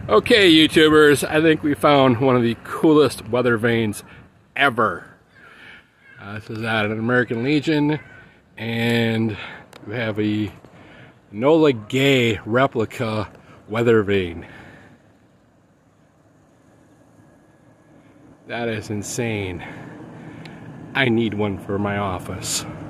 Okay, YouTubers, I think we found one of the coolest weather vanes ever. This is at an American Legion, and we have a Enola Gay replica weather vane. That is insane. I need one for my office.